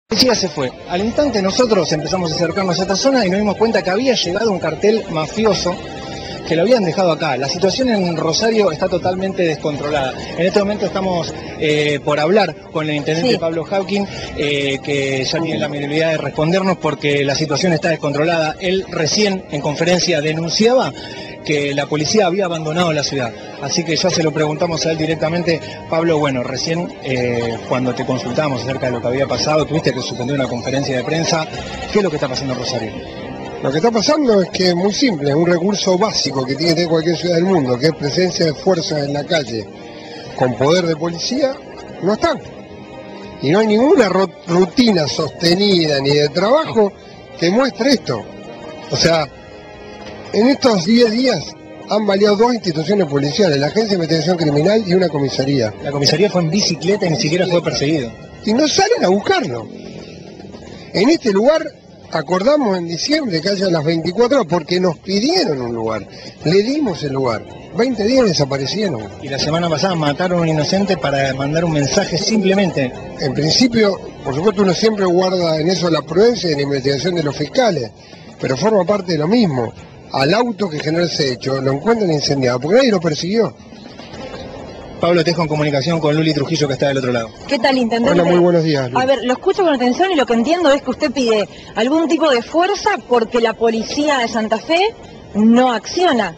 La policía se fue. Al instante nosotros empezamos a acercarnos a esta zona y nos dimos cuenta que había llegado un cartel mafioso que lo habían dejado acá. La situación en Rosario está totalmente descontrolada. En este momento estamos por hablar con el intendente Pablo Hawking, que ya tiene la amabilidad de respondernos porque la situación está descontrolada. Él recién en conferencia denunciaba que la policía había abandonado la ciudad. Así que ya se lo preguntamos a él directamente. Pablo, bueno, recién cuando te consultamos acerca de lo que había pasado, tuviste que suspender una conferencia de prensa. ¿Qué es lo que está pasando en Rosario? Lo que está pasando es que es muy simple, un recurso básico que tiene que tener cualquier ciudad del mundo, que es presencia de fuerzas en la calle con poder de policía, no están. Y no hay ninguna rutina sostenida ni de trabajo que muestre esto. O sea, en estos 10 días han baleado 2 instituciones policiales, la Agencia de Investigación Criminal y una comisaría. La comisaría fue en bicicleta y ni siquiera fue perseguido. Y no salen a buscarlo. En este lugar acordamos en diciembre que haya las 24 horas porque nos pidieron un lugar. Le dimos el lugar. 20 días desaparecieron. Y la semana pasada mataron a un inocente para mandar un mensaje simplemente. En principio, por supuesto, uno siempre guarda en eso la prudencia y la investigación de los fiscales, pero forma parte de lo mismo. Al auto que generó ese hecho lo encuentran incendiado porque nadie lo persiguió. Pablo, te dejo en comunicación con Luli Trujillo, que está del otro lado. ¿Qué tal, intendente? Hola, muy buenos días, Luli. A ver, lo escucho con atención y lo que entiendo es que usted pide algún tipo de fuerza porque la policía de Santa Fe no acciona.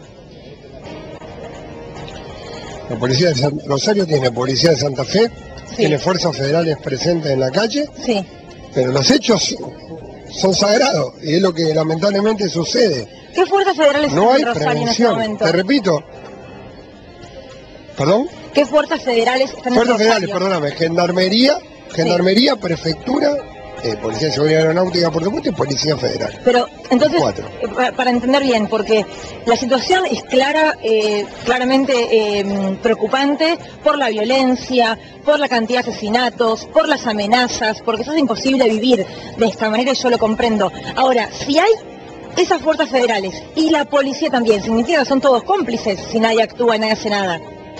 La policía de Rosario tiene policía de Santa Fe, tiene fuerzas federales presentes en la calle, pero los hechos son sagrados y es lo que lamentablemente sucede. ¿Qué fuerzas federales no están hay en Rosario en este prevención. momento? Te repito. ¿Perdón? ¿Qué fuerzas federales están en Rosario? Fuerzas federales, perdóname, Gendarmería, Prefectura, Policía de Seguridad Aeronáutica, por supuesto, y Policía Federal. Pero, entonces, 4. Para entender bien, porque la situación es claramente preocupante por la violencia, por la cantidad de asesinatos, por las amenazas, porque eso es imposible vivir de esta manera y yo lo comprendo. Ahora, si hay esas fuerzas federales y la policía también, significa que son todos cómplices si nadie actúa y nadie hace nada.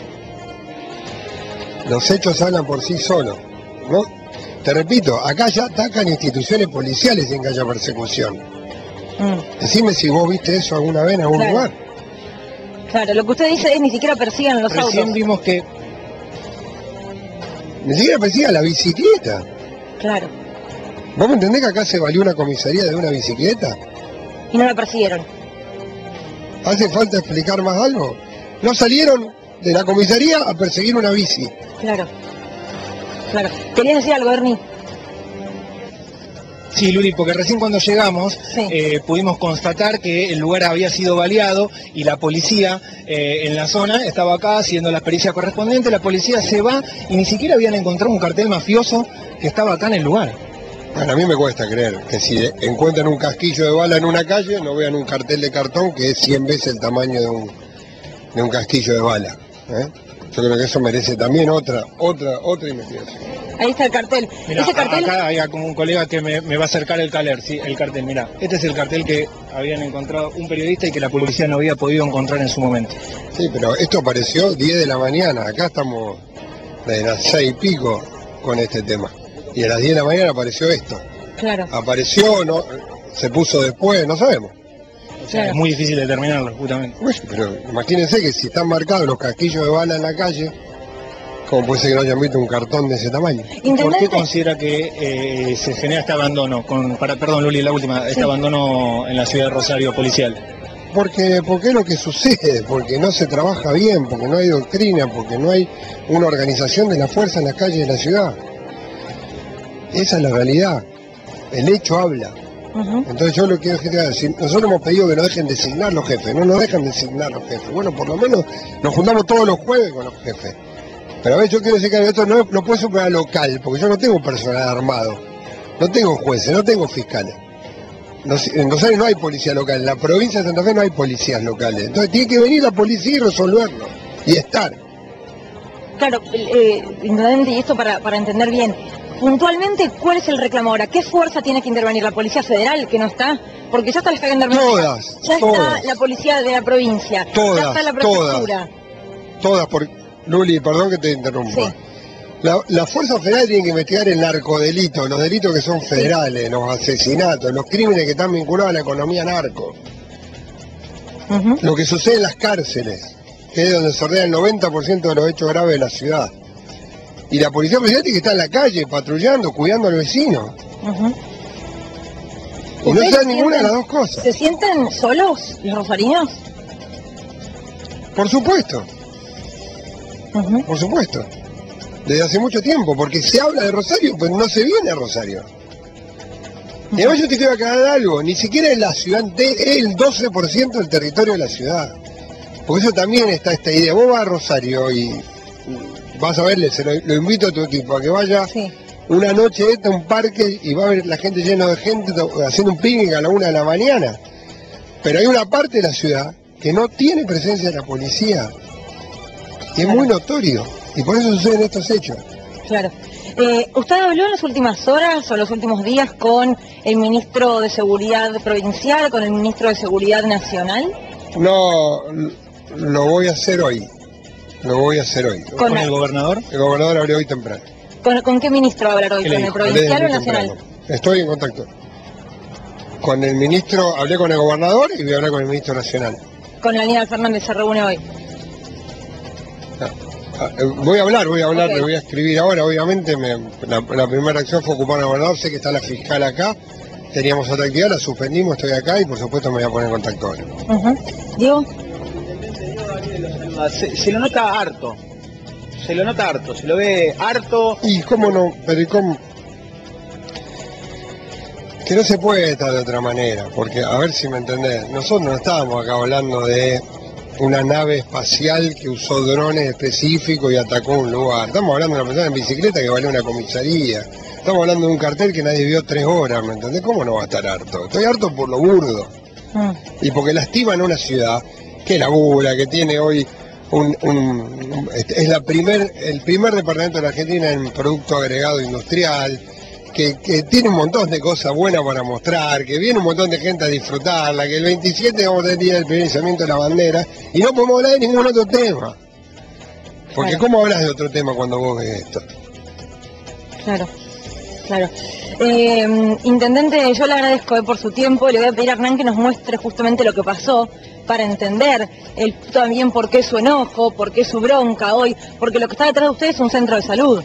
Los hechos hablan por sí solos, ¿no? Te repito, acá ya atacan instituciones policiales sin que haya persecución. Decime si vos viste eso alguna vez en algún lugar. Claro, lo que usted dice es ni siquiera persigan a los autos. Recién vimos que... Ni siquiera persigan la bicicleta. Claro. ¿Vos me entendés que acá se valió una comisaría de una bicicleta? Y no la persiguieron. ¿Hace falta explicar más algo? No salieron de la comisaría a perseguir una bici. Claro. Claro. ¿Querías decir algo, Ernie? Sí, Luli, porque recién cuando llegamos pudimos constatar que el lugar había sido baleado y la policía en la zona estaba acá haciendo la pericia correspondiente. La policía se va y ni siquiera habían encontrado un cartel mafioso que estaba acá en el lugar. Bueno, a mí me cuesta creer que si encuentran un casquillo de bala en una calle, no vean un cartel de cartón que es 100 veces el tamaño de un casquillo de bala. Yo creo que eso merece también otra investigación. Ahí está el cartel. Mirá, ese cartel... acá hay como un colega que me va a acercar el cartel, mirá. Este es el cartel que habían encontrado un periodista y que la policía no había podido encontrar en su momento. Sí, pero esto apareció 10 de la mañana, acá estamos de las 6 y pico con este tema. Y a las 10 de la mañana apareció esto. Claro. Apareció, no, se puso después, no sabemos. O sea, es muy difícil determinarlo, justamente. Bueno, pero imagínense que si están marcados los casquillos de bala en la calle, ¿cómo puede ser que no hayan visto un cartón de ese tamaño? ¿Por qué considera que se genera este abandono, perdón Luli, la última, este abandono en la ciudad de Rosario policial? Porque es lo que sucede, porque no se trabaja bien, porque no hay doctrina, porque no hay una organización de la fuerza en las calles de la ciudad. Esa es la realidad, el hecho habla. Entonces yo lo quiero decir, nosotros hemos pedido que nos dejen designar los jefes, no nos dejan designar los jefes. Bueno, por lo menos nos juntamos todos los jueves con los jefes. Pero a ver, yo quiero decir que esto no puede ser un problema local, porque yo no tengo personal armado, no tengo jueces, no tengo fiscales. En Rosario no hay policía local, en la provincia de Santa Fe no hay policías locales. Entonces tiene que venir la policía y resolverlo, y estar. Claro, intendente, y esto para entender bien, puntualmente, ¿cuál es el reclamo ahora? ¿Qué fuerza tiene que intervenir? ¿La Policía Federal, que no está? Porque ya está la Gendarmería. Todas. Ya está la Policía de la provincia. Todas, ya está la Prefectura. Todas, Luli, perdón que te interrumpa. La Fuerza Federal tiene que investigar el narcodelito, los delitos que son federales, los asesinatos, los crímenes que están vinculados a la economía narco. Lo que sucede en las cárceles, que es donde se ordena el 90% de los hechos graves de la ciudad. Y la policía tiene que estar en la calle, patrullando, cuidando al vecino. Y no se da ninguna de las dos cosas. ¿Se sienten solos los rosarinos? Por supuesto. Por supuesto. Desde hace mucho tiempo, porque se habla de Rosario, pero no se viene a Rosario. Y además yo te quiero aclarar algo, ni siquiera en la ciudad, es el 12% del territorio de la ciudad. Porque eso también está esta idea. Vos vas a Rosario y vas a verle, lo invito a tu equipo a que vaya una noche a un parque y va a ver la gente llena de gente haciendo un picnic a la 1 de la mañana. Pero hay una parte de la ciudad que no tiene presencia de la policía. Y es muy notorio. Y por eso suceden estos hechos. Claro. ¿Usted habló en las últimas horas o los últimos días con el ministro de Seguridad Provincial, con el ministro de Seguridad Nacional? No, lo voy a hacer hoy. Lo voy a hacer hoy. ¿Con el gobernador? El gobernador habló hoy temprano. ¿Con qué ministro va a hablar hoy? ¿Con el provincial o el nacional? Estoy en contacto. Con el ministro, hablé con el gobernador y voy a hablar con el ministro nacional. ¿Con Aníbal Fernández se reúne hoy? Voy a hablar, Okay. le voy a escribir ahora, obviamente. La primera acción fue ocupar al gobernador, sé que está la fiscal acá, teníamos otra actividad, la suspendimos, estoy acá y por supuesto me voy a poner en contacto ahora. ¿Diego? Se lo nota harto, se lo ve harto. Y cómo no, pero ¿y cómo? Que no se puede estar de otra manera, porque a ver si me entendés, nosotros no estábamos acá hablando de una nave espacial que usó drones específicos y atacó un lugar. Estamos hablando de una persona en bicicleta que valió una comisaría. Estamos hablando de un cartel que nadie vio 3 horas, ¿me entendés? ¿Cómo no va a estar harto? Estoy harto por lo burdo. Y porque lastiman a una ciudad que labura, que tiene hoy es el primer departamento de la Argentina en producto agregado industrial, que tiene un montón de cosas buenas para mostrar, que viene un montón de gente a disfrutarla, que el 27 vamos a tener día del primer izamiento de la bandera, y no podemos hablar de ningún otro tema. Porque ¿cómo hablas de otro tema cuando vos ves esto? Claro. Intendente, yo le agradezco por su tiempo y le voy a pedir a Hernán que nos muestre justamente lo que pasó para entender también por qué su enojo, por qué su bronca hoy, porque lo que está detrás de usted es un centro de salud.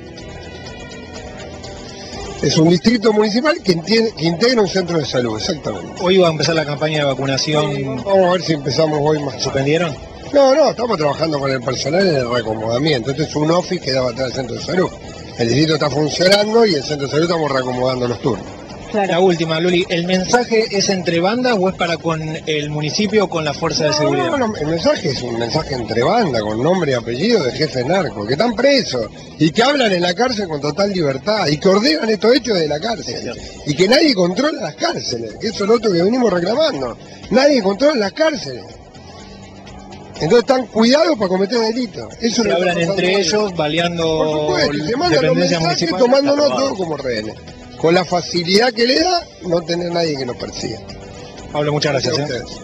Es un distrito municipal que integra un centro de salud, exactamente. Hoy va a empezar la campaña de vacunación. Vamos a ver si empezamos hoy más. ¿Suspendieron? No, estamos trabajando con el personal en el reacomodamiento. Este es un office que daba atrás del centro de salud. El distrito está funcionando y el centro de salud estamos reacomodando los turnos. Claro. La última, Luli, ¿el mensaje es entre bandas o es para con el municipio o con la fuerza de seguridad? No, el mensaje es un mensaje entre bandas, con nombre y apellido de jefes narcos, que están presos y que hablan en la cárcel con total libertad y que ordenan estos hechos de la cárcel y que nadie controla las cárceles, que eso es lo otro que venimos reclamando. Nadie controla las cárceles. Entonces están cuidados para cometer delitos. Eso se hablan entre ellos, baleando dependencias municipales, tomándonos todo como rehenes. Con la facilidad que le da no tener nadie que nos persiga. Pablo, muchas gracias.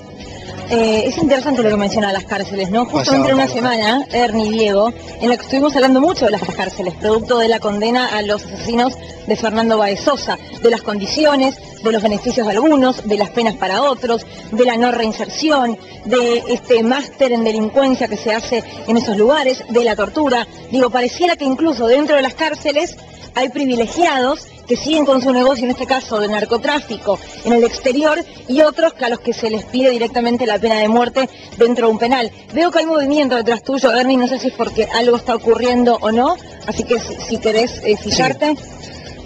Es interesante lo que menciona las cárceles, ¿no? Justamente en una semana, Ernie y Diego, en la que estuvimos hablando mucho de las cárceles, producto de la condena a los asesinos de Fernando Báez Sosa, de las condiciones, de los beneficios de algunos, de las penas para otros, de la no reinserción, de este máster en delincuencia que se hace en esos lugares, de la tortura. Digo, pareciera que incluso dentro de las cárceles hay privilegiados que siguen con su negocio, en este caso de narcotráfico, en el exterior, y otros que a los que se les pide directamente la pena de muerte dentro de un penal. Veo que hay movimiento detrás tuyo, Ernie, no sé si es porque algo está ocurriendo o no, así que si querés fijarte. Sí.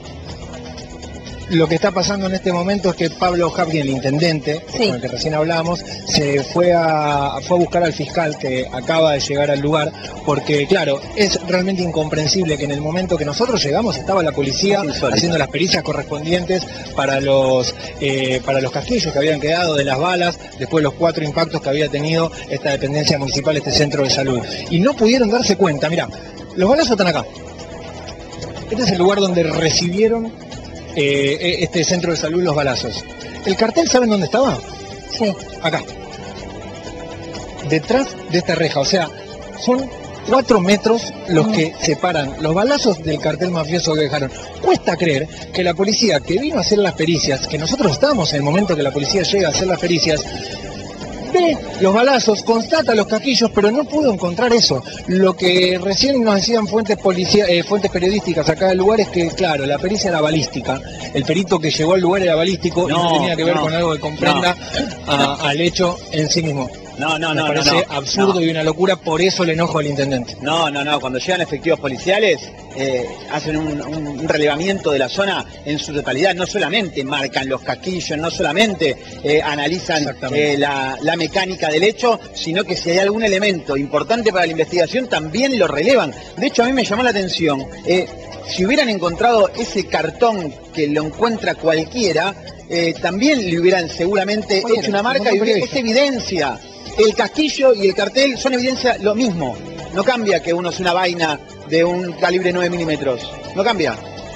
Lo que está pasando en este momento es que Pablo Hapkin, el intendente, con el que recién hablábamos, se fue a buscar al fiscal que acaba de llegar al lugar, porque claro, es realmente incomprensible que en el momento que nosotros llegamos estaba la policía haciendo las pericias correspondientes para los casquillos que habían quedado de las balas, después los 4 impactos que había tenido esta dependencia municipal, este centro de salud. Y no pudieron darse cuenta, mirá, los balazos están acá. Este es el lugar donde recibieron este centro de salud los balazos. ¿El cartel saben dónde estaba? Sí. Acá. Detrás de esta reja, o sea, son 4 metros los que separan los balazos del cartel mafioso que dejaron. Cuesta creer que la policía que vino a hacer las pericias, que nosotros estamos en el momento que la policía llega a hacer las pericias, ve los balazos, constata los casquillos, pero no pudo encontrar eso. Lo que recién nos decían fuentes periodísticas acá del lugar es que, claro, la pericia era balística. El perito que llegó al lugar era balístico y no tenía que ver con algo que comprenda al hecho en sí mismo. Me parece absurdo y una locura, por eso el enojo del intendente. Cuando llegan efectivos policiales, hacen un relevamiento de la zona en su totalidad, no solamente marcan los casquillos, no solamente analizan la mecánica del hecho, sino que si hay algún elemento importante para la investigación, también lo relevan. De hecho, a mí me llamó la atención, si hubieran encontrado ese cartón que lo encuentra cualquiera, también le hubieran seguramente hecho una marca y es evidencia. El casquillo y el cartel son evidencia lo mismo. No cambia que uno es una vaina de un calibre 9 milímetros. No cambia.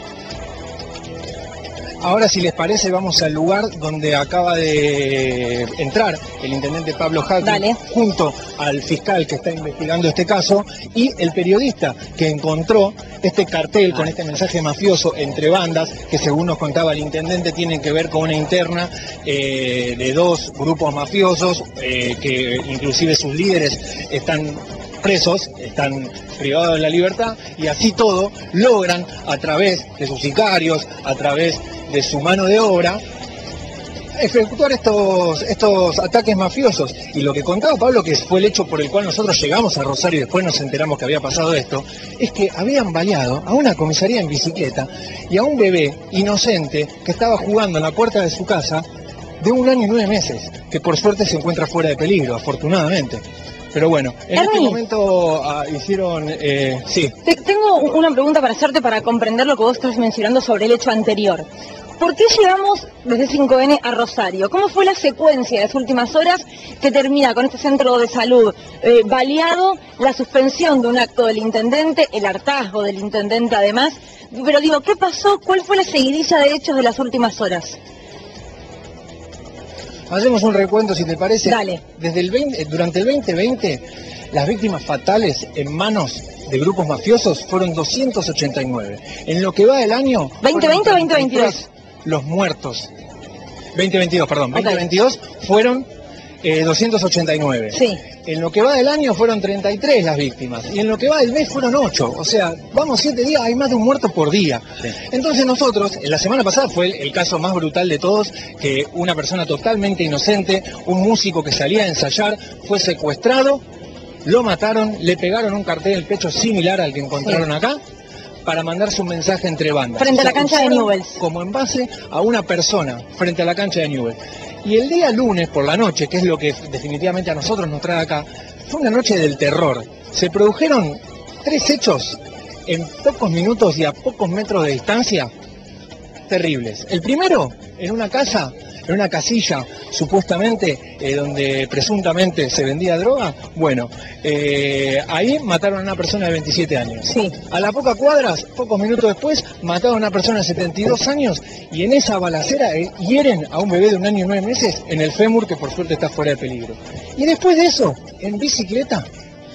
Ahora, si les parece, vamos al lugar donde acaba de entrar el intendente Pablo Hacking, junto al fiscal que está investigando este caso y el periodista que encontró este cartel con este mensaje mafioso entre bandas, que según nos contaba el intendente tienen que ver con una interna de 2 grupos mafiosos, que inclusive sus líderes están presos, están privados de la libertad, y así todo logran, a través de sus sicarios, a través de su mano de obra, efectuar estos ataques mafiosos. Y lo que contaba Pablo, que fue el hecho por el cual nosotros llegamos a Rosario y después nos enteramos que había pasado esto, es que habían baleado a una comisaría en bicicleta y a un bebé inocente que estaba jugando en la puerta de su casa de 1 año y 9 meses, que por suerte se encuentra fuera de peligro, afortunadamente. Pero bueno, en este momento hicieron... sí. Tengo una pregunta para hacerte para comprender lo que vos estás mencionando sobre el hecho anterior. ¿Por qué llegamos desde 5N a Rosario? ¿Cómo fue la secuencia de las últimas horas que termina con este centro de salud baleado, la suspensión de un acto del intendente, el hartazgo del intendente además? Pero digo, ¿qué pasó? ¿Cuál fue la seguidilla de hechos de las últimas horas? Hacemos un recuento, si te parece. Dale. Durante el 2020, las víctimas fatales en manos de grupos mafiosos fueron 289. En lo que va del año... ¿2020 o 2022? Los muertos. 2022, perdón. 2022 fueron 289. Sí. En lo que va del año fueron 33 las víctimas. Y en lo que va del mes fueron 8. O sea, vamos 7 días, hay más de un muerto por día. Sí. Entonces nosotros, la semana pasada fue el caso más brutal de todos, que una persona totalmente inocente, un músico que salía a ensayar, fue secuestrado, lo mataron, le pegaron un cartel en el pecho similar al que encontraron acá, para mandarse un mensaje entre bandas. Frente a la cancha de Newell's. Como en base a una persona, frente a la cancha de Newell's. Y el día lunes por la noche, que es lo que definitivamente a nosotros nos trae acá, fue una noche del terror. Se produjeron 3 hechos en pocos minutos y a pocos metros de distancia terribles. El primero, en una casa, en una casilla, supuestamente, donde presuntamente se vendía droga. Bueno, ahí mataron a una persona de 27 años. Sí. A las pocas cuadras, pocos minutos después, mataron a una persona de 72 años y en esa balacera hieren a un bebé de 1 año y 9 meses en el fémur, que por suerte está fuera de peligro. Y después de eso, en bicicleta,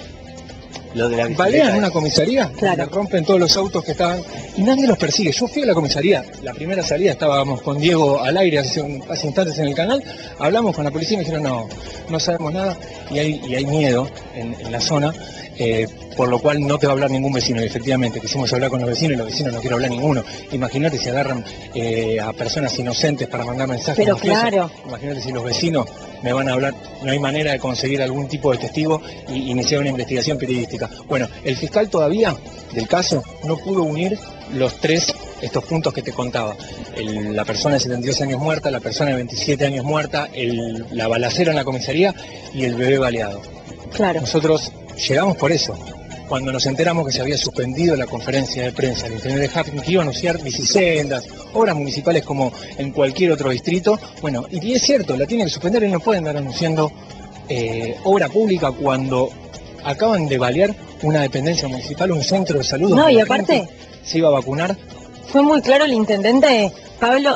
balean una comisaría, le rompen todos los autos que estaban y nadie los persigue. Yo fui a la comisaría, la primera salida estábamos con Diego al aire hace instantes en el canal, hablamos con la policía y me dijeron no sabemos nada y hay miedo en la zona, por lo cual no te va a hablar ningún vecino. Y efectivamente quisimos hablar con los vecinos y los vecinos no quieren hablar ninguno. Imagínate si agarran a personas inocentes para mandar mensajes. Pero claro. Imagínate si los vecinos me van a hablar, no hay manera de conseguir algún tipo de testigo y iniciar una investigación periodística. Bueno, el fiscal todavía del caso no pudo unir estos puntos que te contaba. La persona de 72 años muerta, la persona de 27 años muerta, la balacera en la comisaría y el bebé baleado. Claro. Nosotros llegamos por eso. Cuando nos enteramos que se había suspendido la conferencia de prensa, el intendente Hacking, que iba a anunciar bicisendas, obras municipales como en cualquier otro distrito, bueno, y es cierto, la tiene que suspender, y no pueden andar anunciando obra pública cuando acaban de balear una dependencia municipal, un centro de salud. No, y aparte se iba a vacunar. Fue muy claro el intendente, Pablo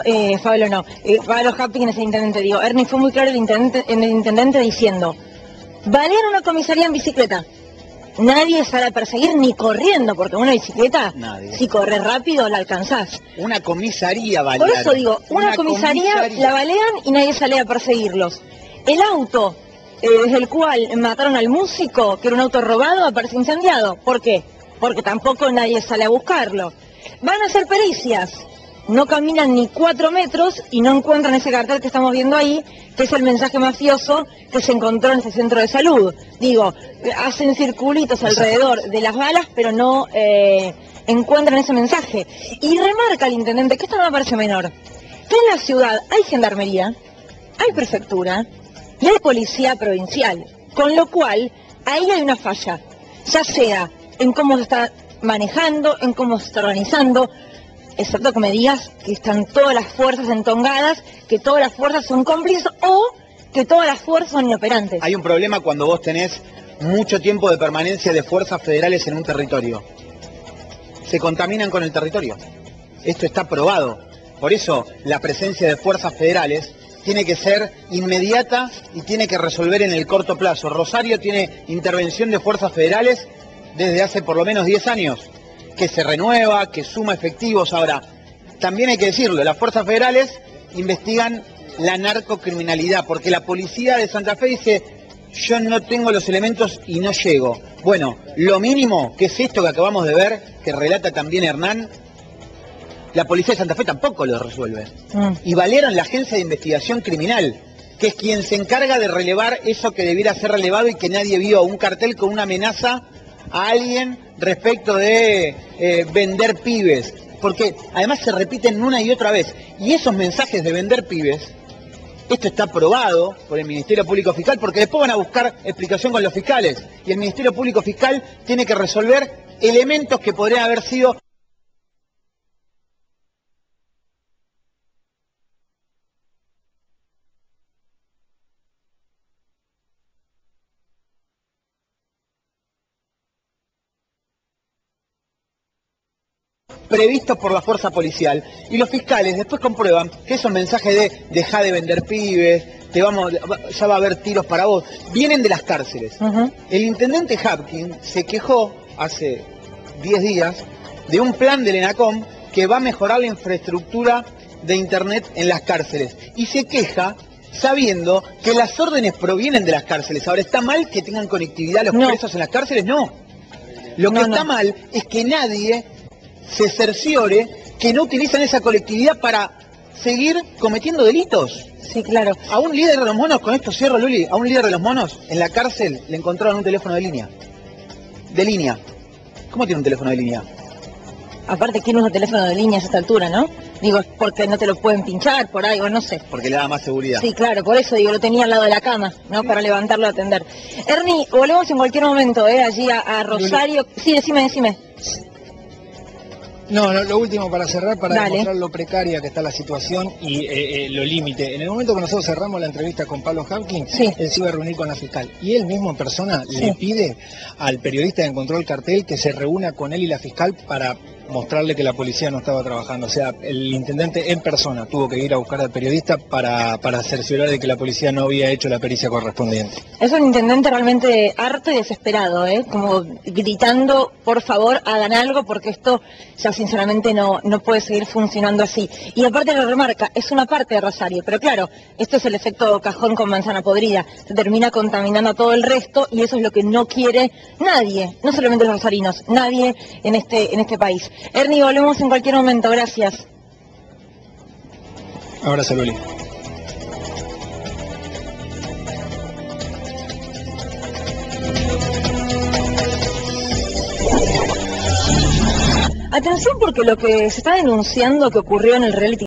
Hacking es el intendente, digo, Ernie, fue muy claro el intendente diciendo, balear una comisaría en bicicleta. nadie sale a perseguir ni corriendo, porque una bicicleta, Nadie. si corres rápido, la alcanzás. Una comisaría balearon. Por eso digo, una comisaría la balean y nadie sale a perseguirlos. El auto desde el cual mataron al músico, que era un auto robado, aparece incendiado. ¿Por qué? Porque tampoco nadie sale a buscarlo. Van a hacer pericias. No caminan ni 4 metros y no encuentran ese cartel que estamos viendo ahí, que es el mensaje mafioso que se encontró en ese centro de salud. Digo, hacen circulitos alrededor de las balas, pero no encuentran ese mensaje. Y remarca el intendente, que esto no me parece menor, que en la ciudad hay gendarmería, hay prefectura y hay policía provincial, con lo cual ahí hay una falla, ya sea en cómo se está manejando, en cómo se está organizando, excepto que me digas que están todas las fuerzas entongadas, que todas las fuerzas son cómplices o que todas las fuerzas son inoperantes. Hay un problema cuando vos tenés mucho tiempo de permanencia de fuerzas federales en un territorio. Se contaminan con el territorio. Esto está probado. Por eso la presencia de fuerzas federales tiene que ser inmediata y tiene que resolver en el corto plazo. Rosario tiene intervención de fuerzas federales desde hace por lo menos 10 años, que se renueva, que suma efectivos. Ahora, también hay que decirlo, las fuerzas federales investigan la narcocriminalidad, porque la policía de Santa Fe dice, yo no tengo los elementos y no llego. Bueno, lo mínimo, que es esto que acabamos de ver, que relata también Hernán, la policía de Santa Fe tampoco lo resuelve. Y balearon la agencia de investigación criminal, que es quien se encarga de relevar eso que debiera ser relevado y que nadie vio, un cartel con una amenaza a alguien respecto de vender pibes, porque además se repiten una y otra vez, y esos mensajes de vender pibes, esto está probado por el Ministerio Público Fiscal, porque después van a buscar explicación con los fiscales, y el Ministerio Público Fiscal tiene que resolver elementos que podrían haber sido previstos por la fuerza policial, y los fiscales después comprueban que esos mensajes de deja de vender pibes, ya va a haber tiros para vos, vienen de las cárceles. El intendente Hapkin se quejó hace 10 días de un plan del ENACOM que va a mejorar la infraestructura de internet en las cárceles, y se queja sabiendo que las órdenes provienen de las cárceles. Ahora, ¿está mal que tengan conectividad los presos en las cárceles? No. Lo que está mal es que nadie se cerciore que no utilizan esa colectividad para seguir cometiendo delitos. Sí, claro. A un líder de los monos, con esto cierro, Luli, a un líder de los monos en la cárcel le encontraron un teléfono de línea. De línea. ¿Cómo tiene un teléfono de línea? Aparte, ¿quién usa teléfono de línea a esta altura, no? Digo, es porque no te lo pueden pinchar por ahí, o no sé. Porque le da más seguridad. Sí, claro, por eso digo, lo tenía al lado de la cama, ¿no? Para levantarlo a atender. Ernie, volvemos en cualquier momento, allí a Rosario. Sí, decime. No, lo último para cerrar, para demostrar lo precaria que está la situación y lo límite. En el momento que nosotros cerramos la entrevista con Pablo Hapkin, él se iba a reunir con la fiscal. Y él mismo en persona le pide al periodista que encontró el cartel que se reúna con él y la fiscal para mostrarle que la policía no estaba trabajando. O sea, el intendente en persona tuvo que ir a buscar al periodista para cerciorar de que la policía no había hecho la pericia correspondiente. Es un intendente realmente harto y desesperado, como gritando, por favor, hagan algo, porque esto ya sinceramente no puede seguir funcionando así. Y aparte lo remarca, es una parte de Rosario, pero claro, esto es el efecto cajón con manzana podrida, se termina contaminando a todo el resto y eso es lo que no quiere nadie, no solamente los rosarinos, nadie en este país. Ernie, volvemos en cualquier momento, gracias. Abrazo, Luli. Atención, porque lo que se está denunciando que ocurrió en el reality